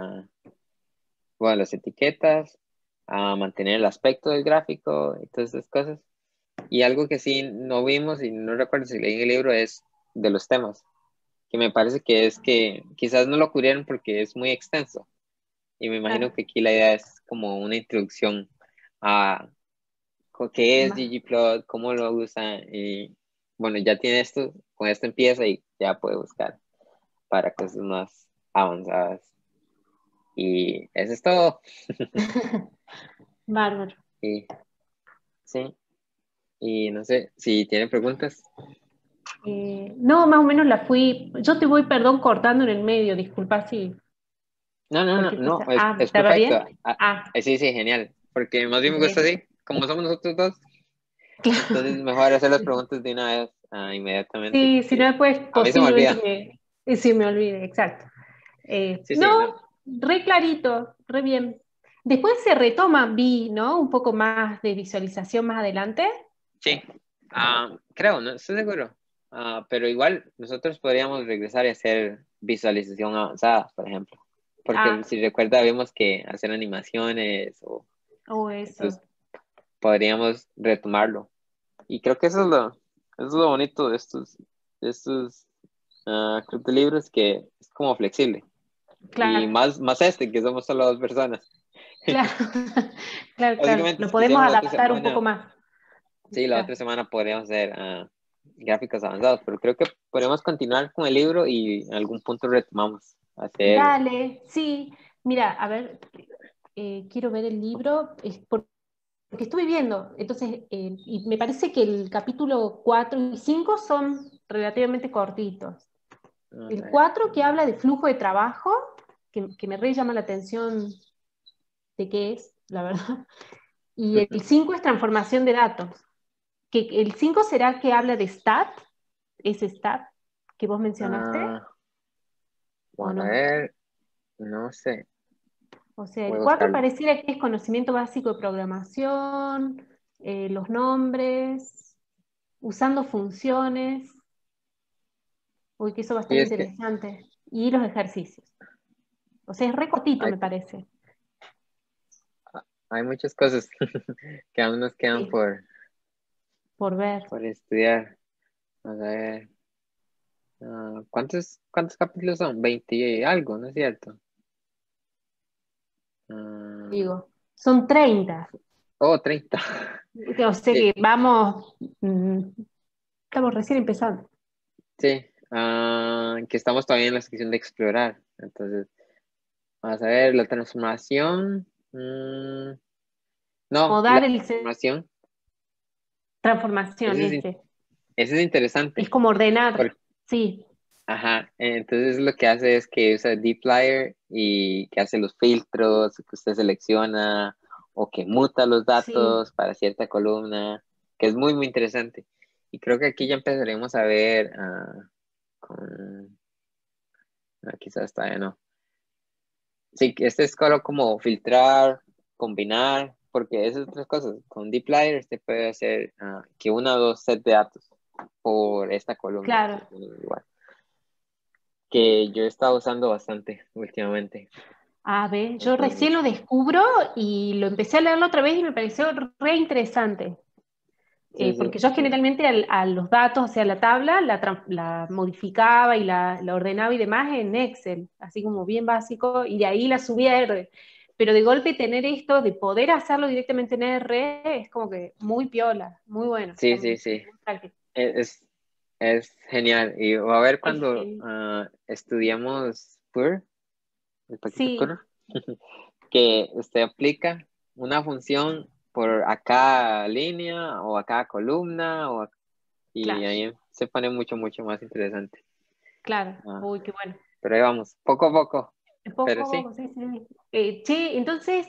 las etiquetas, mantener el aspecto del gráfico y todas esas cosas. Y algo que sí no vimos y no recuerdo si leí en el libro es de los temas, que me parece que es que quizás no lo cubrieron porque es muy extenso. Y me imagino Claro. que aquí la idea es como una introducción a qué es Más. ggplot, cómo lo usan y bueno, ya tiene esto, con esto empieza y ya puede buscar para cosas más avanzadas. Y eso es todo. Bárbaro. Y sí, y no sé si tienen preguntas. No, más o menos la fui. Yo te voy, perdón, cortando en el medio, disculpa si cualquier No, cosa. es ¿Te va perfecto. bien? Sí, sí, genial. Porque más bien me gusta Bien. así, como somos nosotros dos. Entonces, mejor hacer las preguntas de una vez inmediatamente, Sí, si no porque después a mí se me posiblemente olvida. sí, me olvide, exacto. Sí, No, sí, no. re clarito, re bien. Después se retoma, vi, ¿no? Un poco más de visualización más adelante. Sí, creo, no estoy seguro. Pero igual nosotros podríamos regresar y hacer visualización avanzada, por ejemplo. Porque Ah, si recuerda, vimos que hacer animaciones o eso. entonces podríamos retomarlo. Y creo que eso es lo bonito de estos club de libros, que es como flexible. Y Claro, más que somos solo dos personas. claro, claro, claro. Básicamente, Lo si podemos quisiéramos la otra adaptar un poco semana, más. sí, la Claro. otra semana podríamos hacer gráficos avanzados, pero creo que podemos continuar con el libro y en algún punto retomamos a hacer. Dale, sí. Mira, a ver, quiero ver el libro, porque estuve viendo, entonces, y me parece que el capítulo 4 y 5 son relativamente cortitos. Vamos a El ver. 4 que habla de flujo de trabajo, que me re llama la atención de qué es, la verdad. Y el 5 es transformación de datos. Que el 5 será que habla de stat, ese stat que vos mencionaste, Ah, ¿o vamos a no? ver, no sé. O sea, Voy el a 4 buscarlo. pareciera que es conocimiento básico de programación, los nombres, usando funciones. Uy, que eso va a estar Y es que interesante. Y los ejercicios. O sea, es re cortito, hay, me parece. hay muchas cosas que aún nos quedan Sí, por ver. por estudiar. A ver, ¿cuántos capítulos son? 20 y algo, ¿no es cierto? Ah, Digo, son 30. oh, 30. O sea Sí, que vamos, estamos recién empezando. sí. Que estamos todavía en la sección de explorar. Entonces, vamos a ver, la transformación. No, la Modar transformación. transformación Ese es, ese. ese es Es interesante. como ordenar. Porque, Sí, ajá, entonces lo que hace es que usa dplyr y que hace los filtros que usted selecciona o que muta los sí. datos para cierta columna, que es muy, muy interesante. Y creo que aquí ya empezaremos a ver con... quizás todavía no. Sí, que este es solo como filtrar, combinar, porque esas otras cosas. Con dplyr usted puede hacer que una o dos sets de datos por esta columna, Claro. entonces, igual, que yo he estado usando bastante últimamente. A ver, yo recién Entonces, lo descubro y lo empecé a leerlo otra vez y me pareció re interesante. sí, sí. Porque yo generalmente a los datos, o sea, la tabla, la modificaba y la ordenaba y demás en Excel, así como bien básico, y de ahí la subía a R. Pero de golpe tener esto de poder hacerlo directamente en R es como que muy piola, muy bueno, está Sí, sí, muy sí. práctico. Es, es genial. Y a ver Es cuando que, estudiamos Pur, el paquete sí, Pur, que usted aplica una función por a cada línea o a cada columna y claro, ahí se pone mucho, mucho más interesante. claro, Ah, uy, qué bueno. pero ahí vamos, poco a poco. Poco Pero a sí, poco, sí, sí. Che, entonces,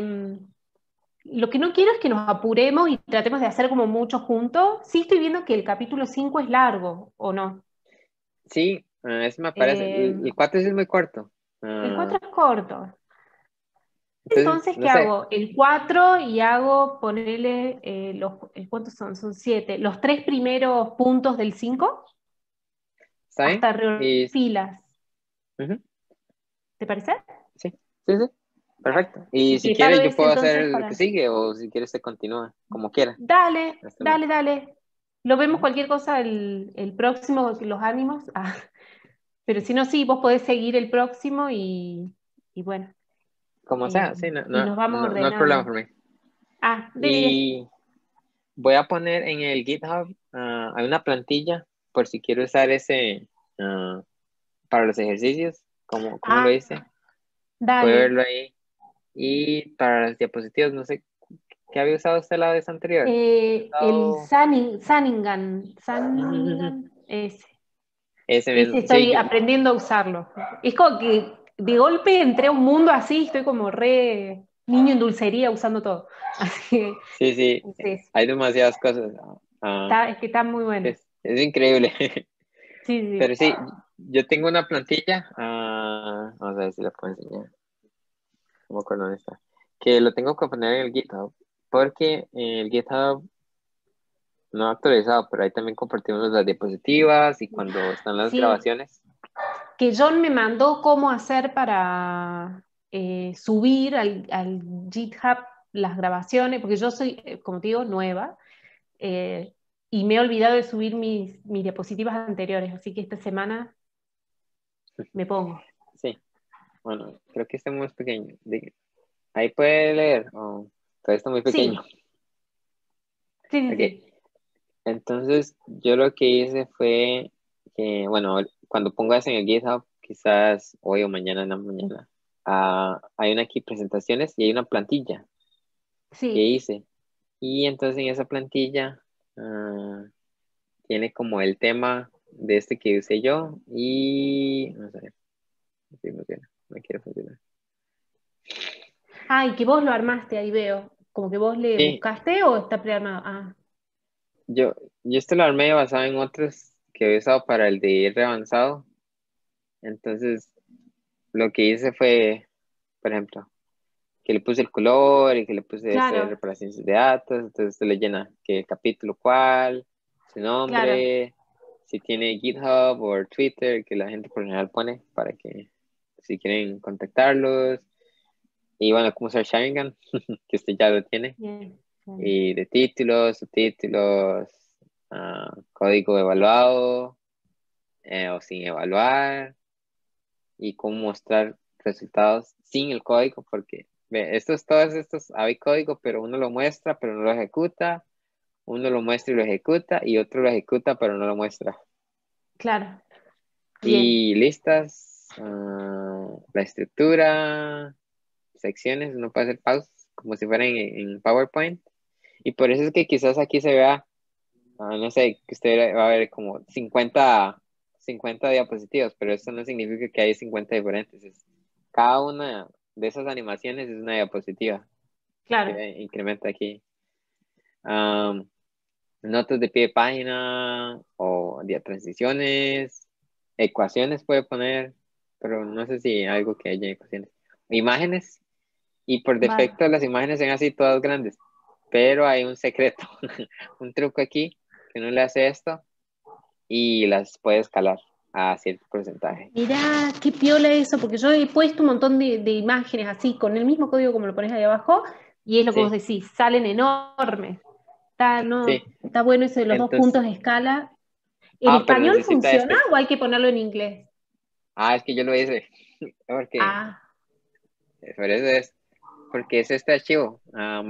lo que no quiero es que nos apuremos y tratemos de hacer como mucho juntos. Sí estoy viendo que el capítulo 5 es largo, ¿o no? sí, eso me parece. Eh, El 4 sí es muy corto. el 4 es corto. Entonces, Entonces, no ¿qué sé, hago? El 4 y hago ponerle ¿cuántos son? Son 7. Los tres primeros puntos del 5 ¿está bien? hasta Y, filas. ujú, ¿Te parece? sí, sí, sí. Perfecto. Y Y si preparo quiere, yo ese puedo hacer entonces el que para... sigue, o si quiere, se continúa, como quiera. Dale, Este no. dale, dale. Lo vemos Ujú. cualquier cosa el próximo, los ánimos. Ah, pero si no, sí, vos podés seguir el próximo y bueno, Como sea, sí, y nos vamos no hay problema ordenando. por mí. Ah, de 10. Y voy a poner en el GitHub, hay una plantilla por si quiero usar ese para los ejercicios, como lo Ah, hice. Puede dale. verlo ahí. Y para las diapositivas, no sé, ¿qué había usado usted la vez anterior? ¿Había El usado Sunningan, ese ese mismo? Sí, estoy aprendiendo a usarlo. Es como que de golpe entré a un mundo así, estoy como re niño en dulcería usando todo. Así que sí, sí, es eso. hay demasiadas cosas. Es que está muy bueno. Es increíble. Sí, Pero sí. sí, yo tengo una plantilla, vamos a ver si la puedo enseñar, no me acuerdo dónde está, que lo tengo que poner en el GitHub, porque en el GitHub no he actualizado, pero ahí también compartimos las diapositivas y cuando están las Sí, grabaciones. que John me mandó cómo hacer para subir al GitHub las grabaciones, porque yo soy, como te digo, nueva, eh, y me he olvidado de subir mis diapositivas anteriores, así que esta semana me pongo. Sí, bueno, creo que está muy pequeño. Ahí puede leer, todavía está muy pequeño. Sí, sí, sí, Ok, sí. entonces yo lo que hice fue que, bueno, cuando pongas en el GitHub, quizás hoy o mañana en la mañana, hay una aquí presentaciones y hay una plantilla que Sí. hice. Y entonces en esa plantilla ah, tiene como el tema de este que usé yo y vamos a ver si funciona, no quiere funcionar. Ah, y que vos lo armaste, ahí veo. Como que vos le Sí, buscaste o está prearmado. Ah, yo, yo esto lo armé basado en otros que he usado para el de R avanzado. Entonces, lo que hice fue, por ejemplo, que le puse el color y que le puse Claro, para ciencias de datos, entonces se le llena que capítulo cuál, su claro. nombre, si tiene GitHub o Twitter, que la gente por lo general pone para que si quieren contactarlos, y bueno, cómo usar Sharingan, que usted ya lo tiene, Bien. Bien. y de títulos, subtítulos, código evaluado o sin evaluar, y cómo mostrar resultados sin el código, porque ve, todos estos, hay código, pero uno lo muestra, pero no lo ejecuta, uno lo muestra y lo ejecuta, y otro lo ejecuta, pero no lo muestra. Claro, bien. Y listas, la estructura, secciones, uno puede hacer pausas, como si fueran en PowerPoint, y por eso es que quizás aquí se vea, no sé, que usted va a ver como 50 diapositivas, pero eso no significa que hay 50 diferentes. Cada una de esas animaciones es una diapositiva Claro. que incrementa aquí. Am, Notas de pie de página o de transiciones, ecuaciones puede poner, pero no sé si algo que haya ecuaciones. Imágenes, y por Vale. defecto las imágenes son así todas grandes, pero hay un secreto, un truco aquí, que uno le hace esto y las puede escalar a cierto porcentaje. Mirá, qué piola eso, porque yo he puesto un montón de imágenes así, con el mismo código como lo pones ahí abajo, y es lo que vos Sí, decís, salen enormes. Está, no, sí. está bueno eso de los dos Entonces, puntos de escala. ¿En pero español necesita funciona este. o hay que ponerlo en inglés? Es que yo lo hice, porque, Ah, por eso es, porque es este archivo,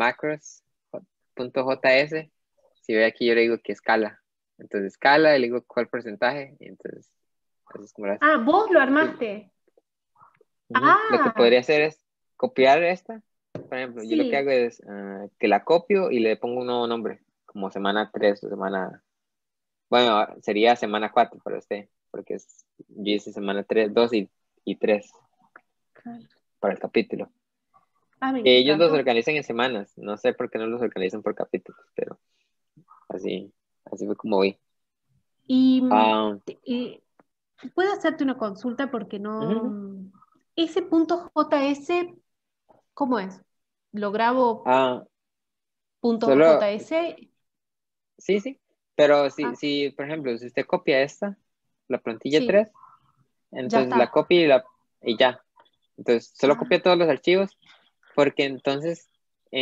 macros.js. Si ve aquí, yo le digo que escala. Entonces, escala, y le digo cuál porcentaje, y entonces, así es como lo hace. vos lo Sí. armaste. Ujú. Lo que Ah, podría hacer es copiar esta. Por ejemplo, yo lo que sí. hago es que la copio y le pongo un nuevo nombre, como semana 3 o bueno, sería semana 4 para usted, porque yo hice semana 3 2 y 3 para el capítulo. Me Que ellos los encantó. organizan en semanas, no sé por qué no los organizan por capítulos, pero así, así fue como vi. Y, Ah, y puedo hacerte una consulta porque ujú. no. Ese punto JS, ¿cómo es? Lo grabo Ah, punto Solo, JS. sí, sí, pero Ah, si, por ejemplo, si usted copia esta, la plantilla sí, 3, ya entonces la está. copia y ya. Entonces, solo Ah, copia todos los archivos, porque entonces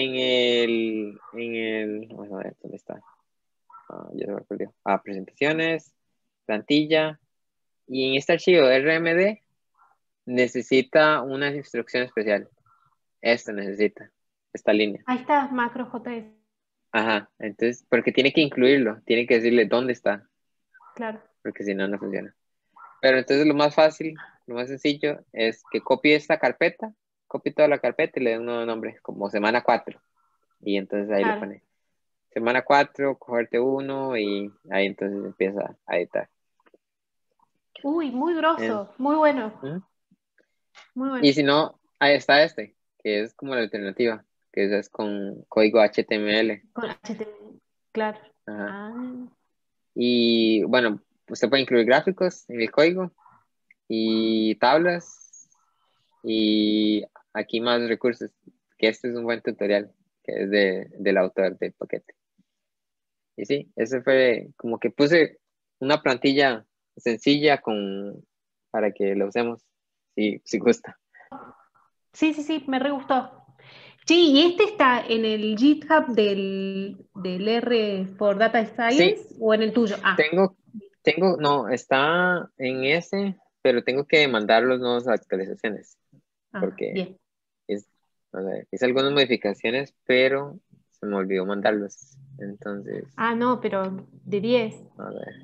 vamos a ver, ¿dónde está? Ya se me perdió. Presentaciones, plantilla, y en este archivo RMD necesita una instrucción especial. Esta necesita, esta línea. ahí está, macro JS, Ajá, entonces, porque tiene que incluirlo, tiene que decirle dónde está, claro. porque si no, no funciona. Pero entonces lo más fácil, lo más sencillo es que copie esta carpeta, copie toda la carpeta y le dé un nuevo nombre, como semana 4. Y entonces ahí le Claro. pone semana 4 cogerte uno y ahí entonces empieza a editar. Uy, muy En- grosso, muy bueno, ¿Mm? muy Y bueno. si no, ahí está este, que es como la alternativa, que es con código HTML. Con HTML, claro. Ajá. Ah, Y bueno, usted puede incluir gráficos en el código y tablas y aquí más recursos, que este es un buen tutorial, que es del autor del paquete. Y sí, ese fue como que puse una plantilla sencilla para que lo usemos, si gusta. sí, sí, sí, me re gustó. Sí, ¿y este está en el GitHub del R for Data Sí, Science o en el tuyo? tengo, no, está en ese, pero tengo que mandar las nuevas actualizaciones, porque Bien. es, o sea, hice algunas modificaciones, pero se me olvidó mandarlos. Entonces, No, pero de 10. a ver,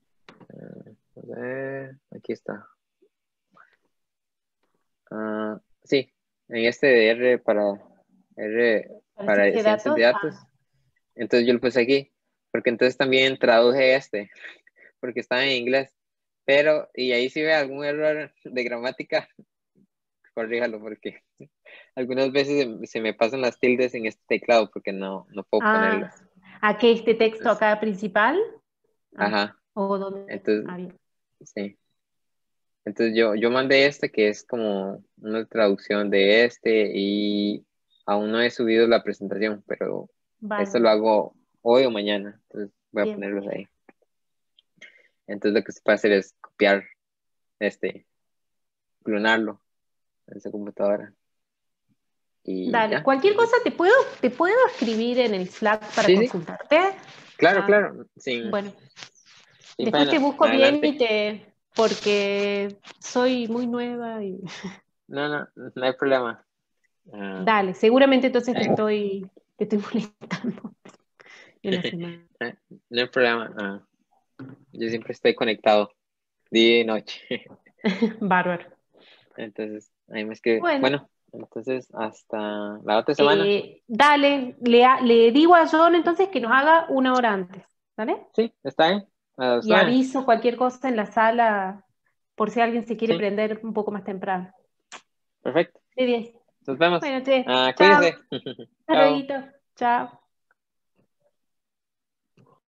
aquí está. Sí, en este de R Para para ciencia de ciencias de datos. datos, entonces yo lo puse aquí, porque entonces también traduje porque estaba en inglés, pero, y ahí si ve algún error de gramática, corríjalo, porque algunas veces se me pasan las tildes en este teclado, porque no puedo Ah, ponerlas. ¿A qué este texto Entonces, acá principal? ajá, ¿O dónde? entonces, Bien. sí. Entonces yo mandé este que es como una traducción de este y aún no he subido la presentación, pero esto lo Bárbaro. hago hoy o mañana, entonces voy a Bien. ponerlos ahí. Entonces lo que se puede hacer es copiar, clonarlo en esa computadora y Dale, ya. cualquier cosa te puedo escribir en el Slack para Sí, sí, consultarte. claro, Ah, claro, bueno, sin después te pena, busco bien adelante. porque soy muy nueva y No, no, no hay problema. Ah, dale, seguramente entonces te eh, estoy molestando en la semana. no hay problema. Yo siempre estoy conectado, día y noche. Bárbaro. Entonces, ahí me escribe. Bueno, Bueno, entonces hasta la otra semana. dale, le digo a John entonces que nos haga una hora antes, ¿vale? Sí, está bien. A las Y 9. aviso cualquier cosa en la sala por si alguien se quiere Sí, prender un poco más temprano. perfecto. Muy bien. Nos vemos. Bueno, che, chao. Cuídese. Hasta Chao. luego. Chao.